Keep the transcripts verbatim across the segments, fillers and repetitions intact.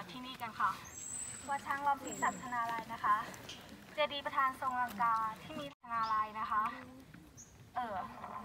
ที่นี่กันค่ะวัดช้างล้อมที่จัดธนาลัยนะคะเจดีย์ประธานทรงลังกาที่มีธนาลัยนะคะเออ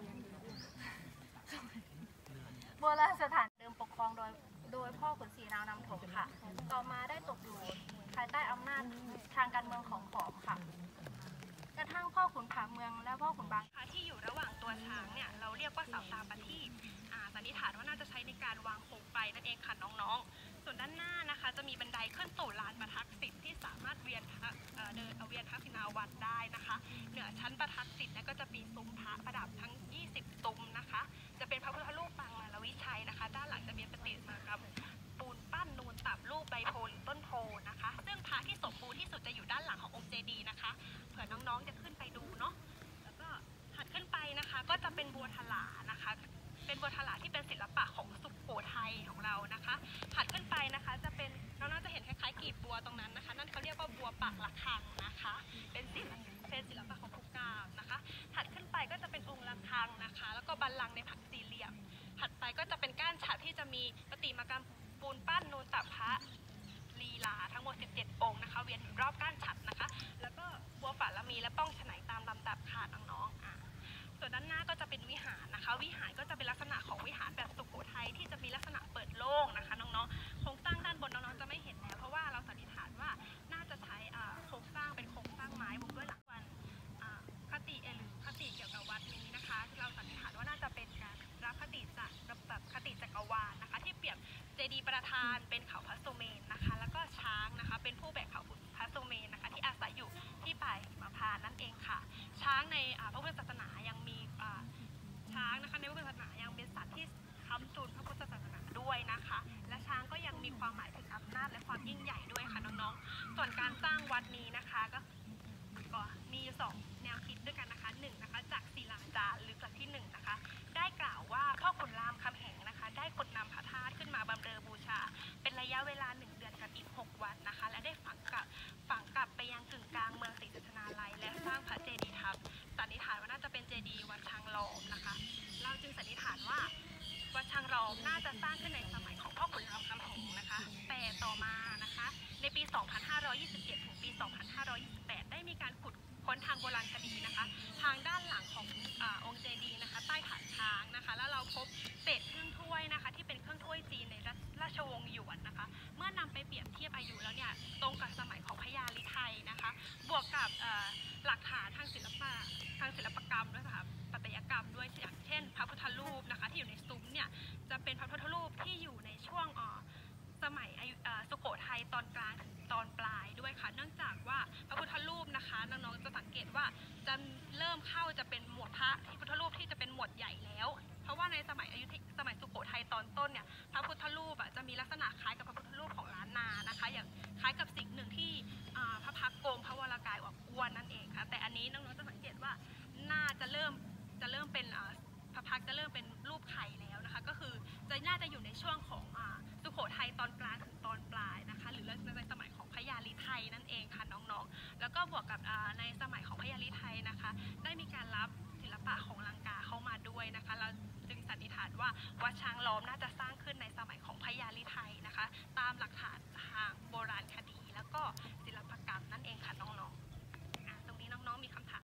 โบราณสถานเดิมปกครองโดยโดยพ่อขุนศรีนาวนำถมค่ะต่อมาได้ตกอยู่ภายใต้อำนาจทางการเมืองของขอมค่ะกระทั่งพ่อขุนผาเมืองและพ่อขุนบางที่อยู่ระหว่างตัวช้างเนี่ยเราเรียกว่าเสาตาประทีปสันนิษฐานว่าน่าจะใช้ในการวางโคมไฟนั่นเองค่ะน้องๆส่วนด้านหน้านะคะจะมีบันไดขึ้นสู่ลานประทักษิณที่สามารถเวียนเดินเวียนทักษิณาวัตรได้นะคะเหนือชั้นประทักษิณก็จะมีซุ้มพระประดับทั้งยี่สิบซุ้มนะคะจะเป็นพระพุทธรูปปางมารวิชัยนะคะด้านหลังจะมีปฏิมากรรมปูนปั้นนูนตับรูปใบโพหรือต้นโพนะคะซึ่งพระที่สมบูรณ์ที่สุดจะอยู่ด้านหลังขององค์เจดีย์นะคะเผื่อน้องๆจะขึ้นไปดูเนาะแล้วก็ถัดขึ้นไปนะคะก็จะเป็นบัวถลานะคะเป็นบัวถลาที่เป็นศิลปะของสุโขทัยของเรานะคะถัดขึ้นไปนะคะจะเป็นน้องๆจะเห็นคล้ายๆกีบบัวตรงนั้นนะคะนั่นเขาเรียกว่าบัวปากระฆังนะคะเป็นศิลปะเป็นศิลปะของภูเก็ตนะคะถัดขึ้นไปก็จะเป็นองค์ระฆังนะคะแล้วก็บัลลังก์ในผักสี่เหลี่ยมถัดไปก็จะเป็นก้านฉัตรที่จะมีประติมากรรมปูนปั้นนูนตับพระลีลาทั้งหมดสิบเจ็ดองค์นะคะเวียนอยู่รอบก้านฉัตรนะคะแล้วก็บัวฝาละมีและป้องฉไนตามลำดับค่ะน้องๆอ่ะส่วนด้านหน้าก็จะเป็นวิหารนะคะวิหารก็จะเป็นลักษณะของวิหารแบบสุโขทัยที่จะมีลักษณะเปิดโล่งนะคะน้องๆโครงสร้างด้านบนน้องๆจะไม่เห็นแล้วเพราะว่าเราสันนิษฐานว่าน่าจะใช้โครงสร้างเป็นโครงสร้างไม้บุกด้วยหลักวันคติหรือคติเกี่ยวกับวัดนี้นะคะที่เราสันนิษฐานว่าน่าจะเป็นการรับคติจากแบบคติจักรวาลนะคะที่เปรียบเจดีย์ประธานเป็นเขาพระสุเมนนะคะแล้วก็ช้างนะคะเป็นผู้แบกเขาพระสุเมนนะคะที่อาศัยอยู่ที่ป่าหิมพานต์นั่นเองค่ะช้างในพระพุทธศาสนายังมีช้างนะคะในพระพุทธศาสนายังเป็นสัตว์ที่ค้ำจุนพระพุทธศาสนาด้วยนะคะและช้างก็ยังมีความหมายถึงอำนาจและความยิ่งใหญ่ด้วยค่ะน้องๆส่วนการสร้างวัดนี้นะคะก็ก็มีสองแนวคิดด้วยกันนะคะหนึ่งนะคะจากศิลาจารย์หรือจากที่หนึ่งนะคะได้กล่าวว่าพ่อขุนรามคำแหงนะคะได้กดนำพระธาตุขึ้นมาบำเรอบูชาเป็นระยะเวลาหนึ่งเดือนกับอีกหกวันนะคะและได้ฝังกลับฝังกลับไปยังกึ่งกลางเมืองศรีสัชนาลัยและสร้างพระเจดีย์ทับสันนิษฐานว่าน่าจะเป็นเจดีย์วัดช้างล้อมนะคะเราจึงสันนิษฐานว่าวัดช้างล้อมน่าจะสร้างขึ้นในสมัยของพ่อขุนรามคำแหงนะคะแต่ต่อมานะคะในปี สองพันห้าร้อยยี่สิบเจ็ด ถึงปี สองพันห้าร้อยยี่สิบแปด ได้มีการขุดค้นทางโบราณคดีนะคะทางด้านหลังของอ่าองค์เจดีย์นะคะใต้ฐานช้างนะคะแล้วเราพบเศษเครื่องถ้วยนะคะที่เป็นเครื่องถ้วยจีนในราชวงศ์หยวนนะคะเมื่อนำไปเปรียบเทียบอายุแล้วเนี่ยตรงกับสมัยของพญาลิไทยนะคะบวกกับหลักฐานทางศิลปะทางศิลปกรรมด้วยค่ะปัตยกรรมด้วยอย่างเช่นพระพุทธรูปนะคะที่อยู่ในซุ้มเนี่ยจะเป็นพระพุทธรูปที่อยู่ในช่วงสมัยสุโขทัยตอนกลางถึงตอนปลายด้วยค่ะเนื่องจากว่าพระพุทธรูปนะคะน้องๆจะสังเกตว่าจะเริ่มเข้าจะเป็นหมวดพระที่พุทธรูปที่จะเป็นหมวดใหญ่แล้วเพราะว่าในสมัยอยุธสมัยสุโขทัยตอนต้นเนี่ยพระพุทธรูปจะมีลักษณะคล้ายกับพระพุทธรูปของล้านนานะคะอย่างคล้ายกับสิ่งหนึ่งที่พระพักโกมพระวรากายอวบอ้วนนั่นเองค่ะแต่อันนี้น้องๆจะสังเกตว่าน่าจะเริ่มจะเริ่มเป็นพระพักจะเริ่มเป็นรูปไข่แล้วนะคะก็คือจะน่าจะอยู่ในช่วงของสุโขทัยตอนกลางถึงตอนปลายนะคะหรือในสมัยของพญาลิไทยนั่นเองค่ะน้องๆแล้วก็บวกกับในสมัยของพญาลิไทยนะคะได้มีการรับศิลปะของลังกาเข้ามาด้วยนะคะเราจึงสันนิษฐานว่าวัดช้างล้อมน่าจะสร้างขึ้นในสมัยของพญาลิไทยนะคะตามหลักฐานทางโบราณคดีแล้วก็ศิลปกรรมนั่นเองค่ะน้องๆตรงนี้น้องๆมีคำถาม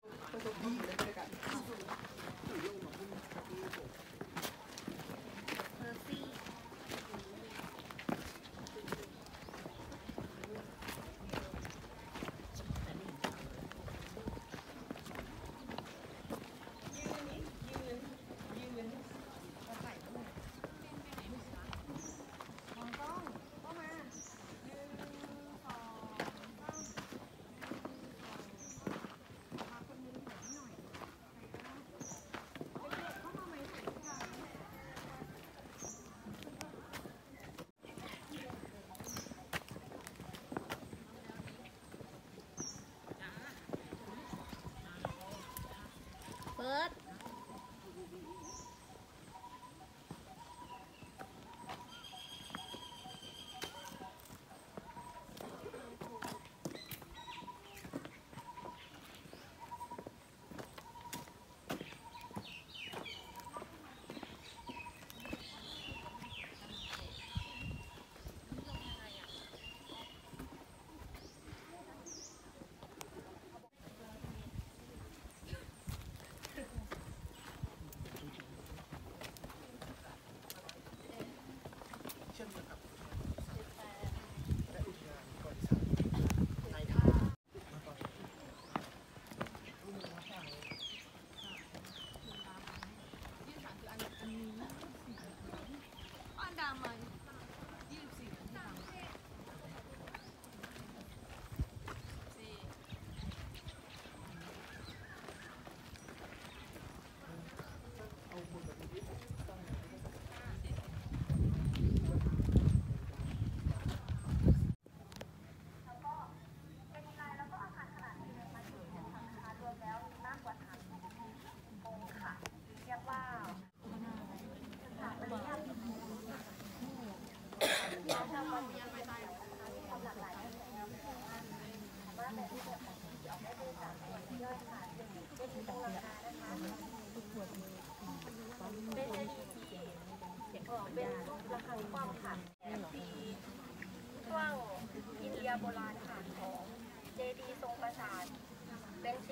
เปิด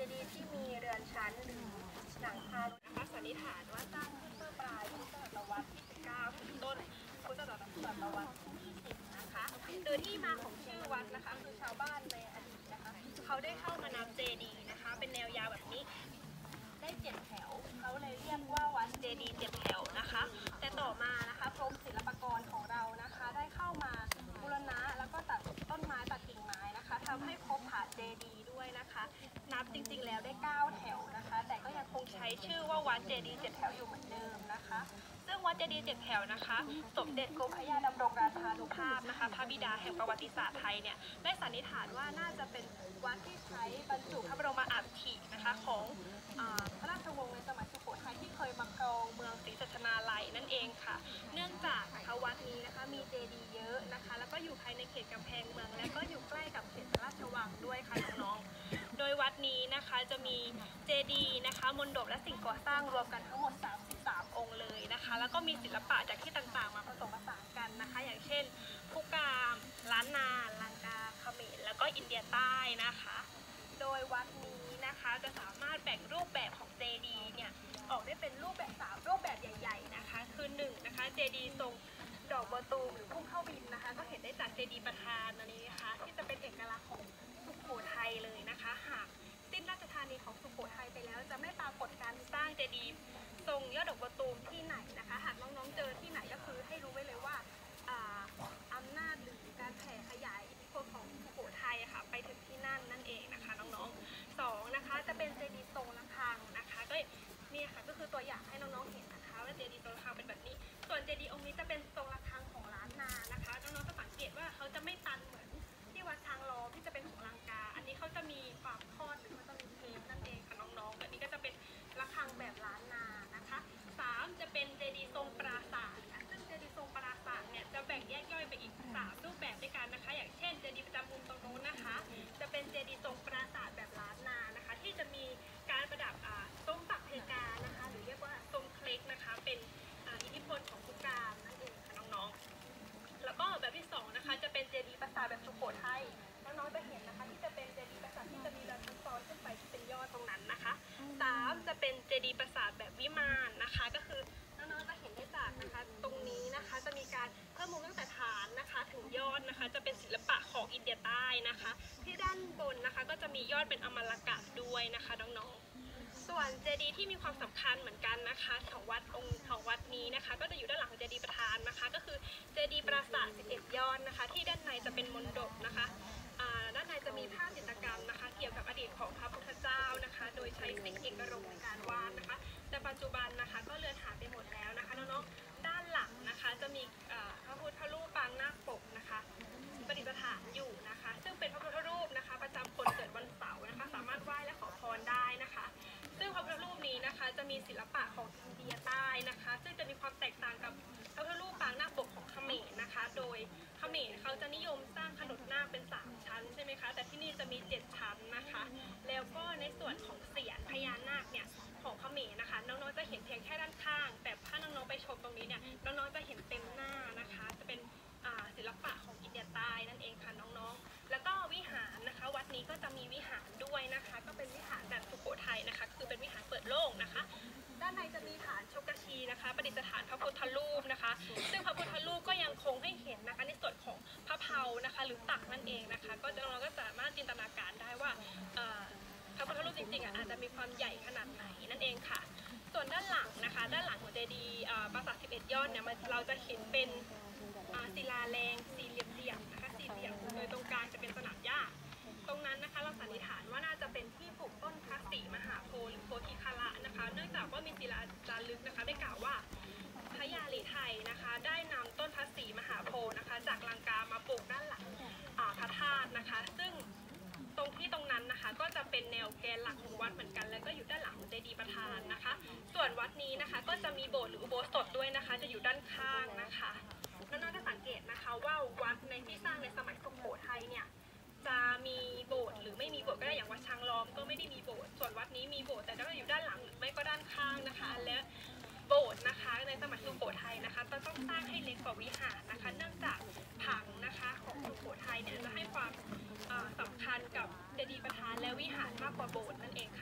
ดีย์ที่มีเรือนชั้นหรือหลังคานะคะสันนิษฐานว่าสร้างขึ้นเมื่อปลายพุทธศตวรรษที่สิบเก้าถึงต้นพุทธศตวรรษที่ยี่สิบนะคะโดยที่มาของชื่อวัดนะคะคือชาวบ้านในอดีตนะคะเขาได้เข้ามานับเจดีย์นะคะเป็นแนวยาวแบบนี้ได้เจ็ดแถวเขาเลยเรียกว่าวัดเจดีย์เจ็ดแถวนะคะแต่ต่อมานะคะกรมศิลปากรของเรานะคะได้เข้ามาบูรณะแล้วก็ตัดต้นไม้ตัดกิ่งไม้นะคะทำให้พบผาเจดีย์ด้วยนะคะนับจริงๆแล้วได้เก้าแถวนะคะแต่ก็ยังคงใช้ชื่อว่าวัดเจดีย์เจ็ดแถวอยู่เหมือนเดิมนะคะซึ่งวัดเจดีย์เจ็ดแถวนะคะสมเด็จกรมพระยาดำรงราชานุภาพนะคะพระบิดาแห่งประวัติศาสตร์ไทยเนี่ยได้สันนิษฐานว่าน่าจะเป็นวัดที่ใช้บรรจุพระบรมอัฐินะคะของพระราชวงศ์ในสมัยสุโขทัยที่เคยมาครองเมืองศรีสัชนาลัยนั่นเองค่ะเนื่องจากนะคะวัดนี้นะคะมีเจดีย์เยอะนะคะแล้วก็อยู่ภายในเขตกำแพงเมืองและก็อยู่ใกล้กับเขตพระราชวังด้วยค่ะน้องๆโดยวัดนี้นะคะจะมีเจดีย์นะคะมณฑปและสิ่งก่อสร้างรวมกันทั้งหมดสามสิบสามองค์เลยนะคะแล้วก็มีศิลปะจากที่ต่างๆมาผสมผสานกันนะคะอย่างเช่นภูกามล้านนาลังกาเขมรแล้วก็อินเดียใต้นะคะโดยวัดนี้นะคะจะสามารถแบ่งรูปแบบของเจดีย์เนี่ยออกได้เป็นรูปแบบสามรูปแบบใหญ่ๆนะคะคือหนึ่งนะคะเจดีย์ทรงดอกบัวตูมหรือพุ่มเข้าบินนะคะก็เห็นได้จากเจดีย์ประธานอันนี้นะคะที่จะเป็นเอกลักษณ์ของสุโขทัยเลยนะคะหากสิ้นราชธานีของสุโขทัยไปแล้วจะไม่ปรากฏการสร้างเจดีย์ทรงยอดดอกบัวตูมที่ไหนนะคะหากน้องๆเจอที่ไหนก็คือให้รู้ไว้เลยว่าอำนาจหรือการแผ่ขยายอิทธิพลของสุโขทัยค่ะไปถึงที่นั่นนั่นเองนะคะน้องๆสองนะคะจะเป็นเจดีย์ทรงระฆังนะคะก็นี่ค่ะก็คือตัวอย่างให้น้องๆเห็นนะคะว่าเจดีย์ทรงระฆังเป็นแบบนี้ส่วนเจดีย์องค์นี้จะเป็นทรงระฆังของล้านนานะคะน้องๆจะสังเกตว่าเขาจะไม่ตันเหมือนที่วัดช้างล้อมที่จะเป็นของลังกาอันนี้เขาจะมีความทอดหรือเขาจะมีเทปนั่นเองค่ะน้องๆอันนี้ก็จะเป็นระฆังแบบล้านนานะคะสามจะเป็นเจดีย์ทรงปราสาทค่ะซึ่งเจดีย์ทรงปราสาทเนี่ยจะแบ่งแยกย่อยไปอีกสามรูปแบบด้วยกันนะคะอย่างเช่นเจดีย์ประจำมุมตรงนู้นนะคะจะเป็นเจดีย์ทรงปราสาทแบบล้านนานะคะที่จะมีการประดับทรงปักเพกานะคะหรือเรียกว่าทรงเคล็กนะคะเป็นอิทธิพลของพุกามนั่นเองค่ะน้องๆแล้วก็แบบที่สองนะคะจะเป็นเจดีย์ปราสาทแบบสุโขทัยน้องๆจะเห็นนะคะที่จะเป็นเจดีย์ปราสาทที่จะมีเรือนชั้นซ้อนขึ้นไปที่เป็นยอดตรงนั้นนะคะสามจะเป็นเจดีย์ปราสาทแบบวิมานนะคะก็คือน้องๆจะเห็นได้จากนะคะตรงนี้นะคะจะมีการเพิ่มมุมตั้งแต่ฐานนะคะถึงยอดนะคะจะเป็นศิลปะของอินเดียใต้นะคะที่ด้านบนนะคะก็จะมียอดเป็นอมรกะด้วยนะคะน้องๆส่วนเจดีย์ที่มีความสำคัญเหมือนกันนะคะของวัดองค์ของวัดนี้นะคะก็จะอยู่ด้านหลังของเจดีย์ประธานนะคะก็คือเจดีย์ปราสาทสิบเอ็ดยอดนะคะที่ด้านในจะเป็นมณฑปนะคะด้านในจะมีภาพจิตรกรรมนะคะเกี่ยวกับอดีตของพระพุทธเจ้านะคะโดยใช้สิ่งเอกรงในการวาดนะคะแต่ปัจจุบันนะคะก็เลือนหายไปหมดแล้วนะคะน้องๆด้านหลังนะคะจะมีพระพุทธรูปปางนาคปกนะคะประดิษฐานอยู่นะคะซึ่งเป็นพระพุทธรูปนะคะประจำคนเกิดวันเสาร์นะคะสามารถไหว้และขอพรได้นะคะซึ่งพระพุทธรูปนี้นะคะจะมีศิลปะของอินเดียใต้นะคะซึ่งจะมีความแตกต่างกับพระพุทธรูปปางนาคปกของเขมรนะคะโดยเขมรเขาจะนิยมสร้างขนดนาคเป็นสามชั้นใช่ไหมคะแต่ที่นี่จะมีเจ็ดชั้นนะคะแล้วก็ในส่วนของเสียรพญานาคเนี่ยของเขมรนะคะน้องๆจะเห็นเพียงแค่ด้านข้างแต่ถ้าน้องๆไปชมตรงนี้เนี่ยน้องๆจะเห็นเต็มหน้านะคะจะเป็นศิลปะของอินเดียใต้นั่นเองค่ะน้องๆแล้วก็วิหารนะคะวัดนี้ก็จะมีวิหารด้วยนะคะก็เป็นวิหารแบบสุโขทัยนะคะคือเป็นวิหารเปิดโล่งนะคะด้านในจะมีฐานชกชีนะคะประดิษฐานพระพุทธรูปนะคะซึ่งพระพุทธรูปก็ยังคงให้เห็นนะคะในส่วนของพระเพลานะคะหรือตักนั่นเองนะคะก็เราก็สามารถจินตนาการได้ว่าพระพุทธรูปจริงๆอาจจะมีความใหญ่ขนาดไหนนั่นเองค่ะส่วนด้านหลังนะคะด้านหลังของเจดีย์ปราสาทสิบเอ็ดยอดเนี่ยเราจะเห็นเป็นศิลาแรงสี่เหลี่ยมๆนะคะสี่เหลี่ยมโดยตรงกลางจะเป็นสนามหญ้าตรงนั้นนะคะเราสันนิษฐานว่าน่าจะเป็นที่ปลูกต้นพระศรีมหาโพธิ์หรือโพธิคาระนะคะเนื่องจากว่ามีศิลาจารึกนะคะได้กล่าวว่าพระยาลีไทยนะคะได้นำต้นพระศรีมหาโพธิ์นะคะจากลังกามาปลูกด้านหลังพระธาตุนะคะซึ่งตรงที่ตรงนั้นนะคะก็จะเป็นแนวแกนหลักของวัดเหมือนกันแล้วก็อยู่ด้านหลังของเจดีย์ประธานนะคะส่วนวัดนี้นะคะก็จะมีโบสถ์หรืออุโบสถด้วยนะคะจะอยู่ด้านข้างนะคะน้องๆจะสังเกตนะคะว่าวัดในที่สร้างในสมัยสุโขทัยเนี่ยจะมีโบสถ์หรือไม่มีโบสถ์ก็ได้อย่างวัดช้างล้อมก็ไม่ได้มีโบสถ์ส่วนวัดนี้มีโบสถ์แต่ก็อยู่ด้านหลังหรือไม่ก็ด้านข้างนะคะและโบสถ์นะคะในสมัยสุโขทัยนะคะจะต้องสร้างให้เล็กกว่าวิหารนะคะเนื่องจากผังนะคะของสุโขทัยเนี่ยจะให้ความสำคัญกับเจดีย์ประธานและวิหารมากกว่าโบสถ์นั่นเองค่ะ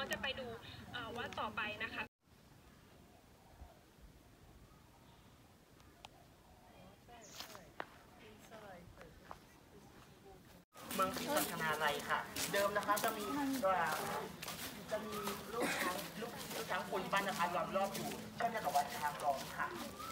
องๆจะไปดูวัดต่อไปนะคะเมืองศรีสัชนาลัยค่ะเดิมนะคะจะมีจะมีลูกช้างลูกลูกช้างปูนปั้นนะคะล้อมรอบอยู่เช่นเดียวกับวัดช้างรองค่ะ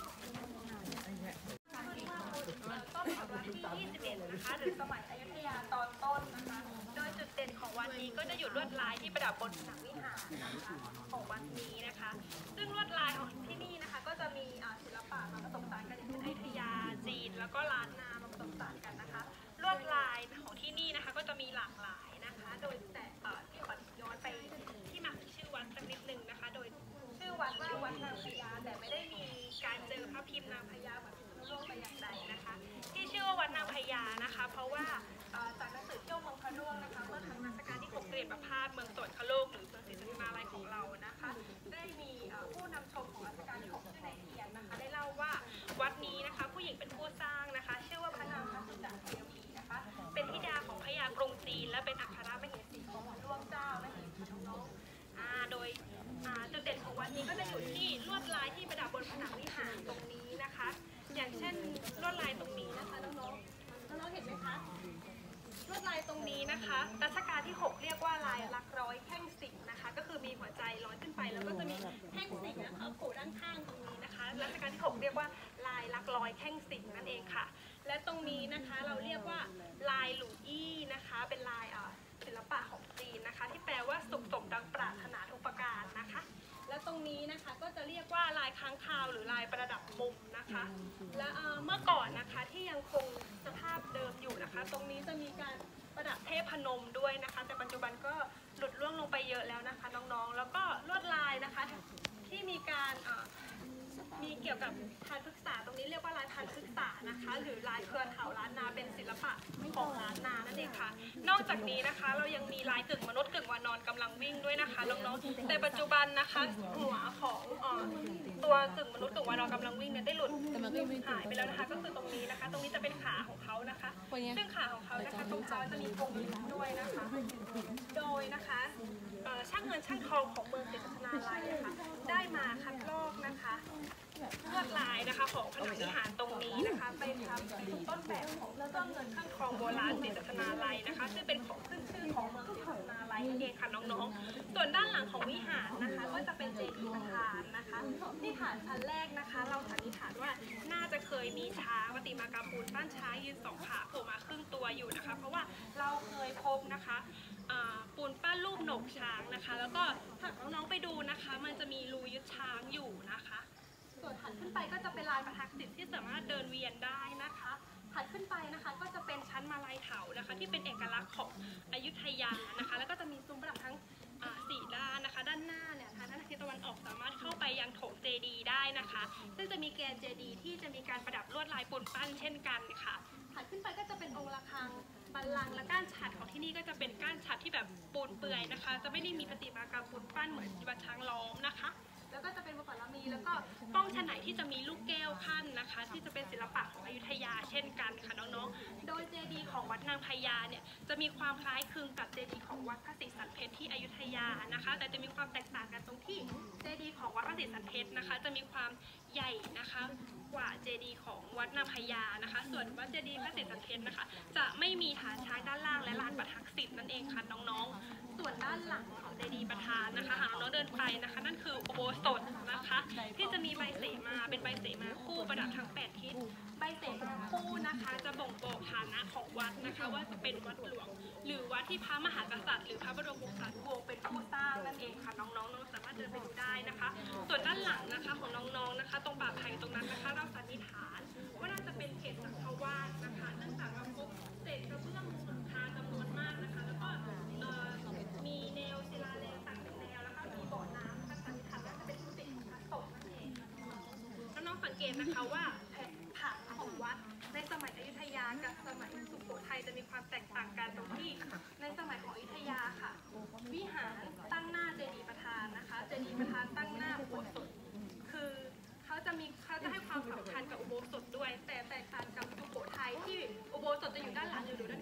ต้นของวัดที่ยี่สิบเอ็ดนะคะหรือสมัยอยุธยาตอนต้นนะคะโดยจุดเด่นของวัดนี้ก็จะอยู่ลวดลายที่ประดับบนผนังวิหารนะคะของวัดนี้นะคะซึ่งลวดลายของที่นี่นะคะก็จะมีศิลปะมาผสมผสานกันอย่างเช่นอยุธยาจีนแล้วก็ล้านนามาผสมผสานกันนะคะลวดลายของที่นี่นะคะก็จะมีหลากหลายนะคะโดยแต่ที่ขอย้อนไปที่มาของชื่อวัดสักนิดนึงนะคะโดยชื่อวัดว่าวัดนางพญาแต่ไม่ได้มีการเจอพระพิมพ์นางพญาแบบโลกไปอย่างใดนะคะที่ชื่อว่าวัดนางพญานะคะเพราะว่าจากหนังสือเที่ยวเมืองพระร่วงนะคะเมื่อครั้งรัชกาลที่หกเปลี่ยนประพาสเมืองสวนคโลกหรือเมืองศรีสัชนาลัยของเรานะคะได้มีผู้นำชมของรัชกาลที่หกชื่อนายเทียนนะคะได้เล่าว่าวัดนี้นะคะผู้หญิงเป็นผู้สร้างนะคะชื่อว่าพระนางพระสุดาเทวีนะคะเป็นธิดาของพญากรุงจีนและเป็นอัครมเหสีของพระร่วงเจ้านั่นเองค่ะน้องๆโดยจุดเด่นของวัดนี้ก็จะอยู่ที่ลวดลายที่ประดับบนผนังวิหารตรงนี้นะคะอย่างเช่นลวดลายตรงนี้นะคะน้องๆน้องๆเห็นไหมคะลวดลายตรงนี้นะคะรัชกาลที่หกเรียกว่าลายลักร้อยแท่งสิงนะคะก็คือมีหัวใจร้อยขึ้นไปแล้วก็จะมีแท่งสิงนะคะโผล่ด้านข้างตรงนี้นะคะรัชกาลที่หกเรียกว่าลายลักร้อยแท่งสิงนั่นเองค่ะและตรงนี้นะคะเราเรียกว่าลายหลู่อี้นะคะเป็นลายศิลปะของจีนนะคะที่แปลว่าสุขสมดังปรารถนาทุกประการนะคะและตรงนี้นะคะก็จะเรียกว่าลายค้างคาวหรือลายประดับมุมนะคะและเมื่อก่อนนะคะที่ยังคงสภาพเดิมอยู่นะคะตรงนี้จะมีการประดับเทพพนมด้วยนะคะแต่ปัจจุบันก็หลุดล่วงลงไปเยอะแล้วนะคะน้องๆแล้วก็ลวดลายนะคะที่มีการมีเกี่ยวกับพานพฤกษาตรงนี้เรียกว่าลายพานพฤกษานะคะหรือลายเครือเถาล้านนาเป็นศิลปะของล้านนานั่นเองค่ะนอกจากนี้นะคะเรายังมีลายกึ่งมนุษย์กึ่งวานอนกำลังวิ่งด้วยนะคะน้องๆแต่ปัจจุบันนะคะหัวของตัวกึ่งมนุษย์กึ่งวานอนกำลังวิ่งเนี่ยได้หลุดหายไปแล้วนะคะก็คือตรงนี้นะคะตรงนี้จะเป็นขาของเขานะคะซึ่งขาของเขานะคะตรงเท้าจะมีธงด้วยนะคะโดยนะคะช่างเงินช่างทองของเมืองศรีสัชนาลัยค่ะได้มาคัดลอกนะคะลวดลายนะคะของผนังวิหารตรงนี้นะคะเป็นทำเป็นต้นแบบของเครื่องเงินช่างทองโบราณศรีสัชนาลัยนะคะซึ่งเป็นของขึ้นชื่อของเมืองศรีสัชนาลัยนั่นเองค่ะน้องๆส่วนด้านหลังของวิหารนะคะก็จะเป็นเจดีย์ประธานนะคะที่ฐานชั้นแรกนะคะเราสันนิษฐานว่าน่าจะเคยมีช้างประติมากรรมปูนปั้นช้างยืนสองขาโผล่มาครึ่งตัวอยู่นะคะเพราะว่าเราเคยพบนะคะปูนปั้นรูปโหนกช้างนะคะแล้วก็ถ้าน้องๆไปดูนะคะมันจะมีรูยึดช้างอยู่นะคะส่วนถัดขึ้นไปก็จะเป็นลายประทักษิณที่สามารถเดินเวียนได้นะคะถัดขึ้นไปนะคะก็จะเป็นชั้นมาลัยเถานะคะที่เป็นเอกลักษณ์ของอยุธยานะคะแล้วก็จะมีซุ้มประดับทั้งสี่ด้านนะคะด้านหน้าเนี่ยทางด้านทิศตะวันออกสามารถเข้าไปยังโถงเจดีย์ได้นะคะซึ่งจะมีแกนเจดีย์ที่จะมีการประดับลวดลายปูนปั้นเช่นกันค่ะถัดขึ้นไปก็จะเป็นองค์ระฆังบัลลังก์และก้านฉัตรของที่นี่ก็จะเป็นก้านฉัตรที่แบบปูนเปื่อยนะคะจะไม่ได้มีประติมากรรมปูนปั้นเหมือนวัดช้างล้อมนะคะแล้วก็จะเป็นบปรมีแล้วก็ป้องฉไหนที่จะมีลูกแก้วขั้นนะคะที่จะเป็นศิลปะของอยุธยาเช่นกันค่ะน้องๆโดยเจดีย์ของวัดนางพญาเนี่ยจะมีความคล้ายคลึงกับเจดีย์ของวัดพระศรีสันเพชรที่อยุธยานะคะแต่จะมีความแตกต่างกันตรงที่เจดีย์ของวัดพระศรีสันเพชรนะคะจะมีความใหญ่นะคะกว่าเจดีย์ของวัดนางพญานะคะส่วนวัดเจดีย์พระศรีสันเพชรนะคะจะไม่มีฐานช้างด้านล่างและลานประทักษิณนั่นเองค่ะน้องๆส่วนด้านหลังของเจดีย์ประธานนะคะหากน้องเดินไปนะคะนั่นคืออุโบสถนะคะที่จะมีใบเสมาเป็นใบเสมาคู่ประดับทั้งแปดทิศใบเสมาคู่นะคะจะบ่งบอกฐานะของวัดนะคะว่าจะเป็นวัดหลวงหรือวัดที่พระมหากษัตริย์หรือพระบรมวงศานุวงศ์เป็นผู้สร้างนั่นเองค่ะน้องๆน้องสามารถเดินไปดูได้นะคะส่วนด้านหลังนะคะของน้องๆนะคะตรงป่าไผ่ตรงนั้นนะคะเราสันนิษฐานว่าน่าจะเป็นเขตสังฆวาสนะคะเนื่องจากเราพบเศษกระเบื้องมุงหลังคาจำนวนมากนะคะแล้วก็มีแนวศิลาแรงต่างเป็นแนวแล้วก็มีบ่อน้ำนะคะสันนิษฐานว่าจะเป็นกุฏิของพระสงฆ์นั่นเองแล้วน้องสังเกตนะคะว่าผังของวัดในสมัยอยุธยากับสมัยสุโขทัยจะมีความแตกต่างกันตรงที่ในสมัยของอยุธยาค่ะวิหารตั้งหน้าเจดีย์ประธานนะคะเจดีย์ประธานตั้งหน้าอุโบสถคือเขาจะมีเขาจะให้ความสำคัญกับอุโบสถด้วยแต่แตกต่างกับสุโขทัยที่อุโบสถจะอยู่ด้านหลังหรือด้าน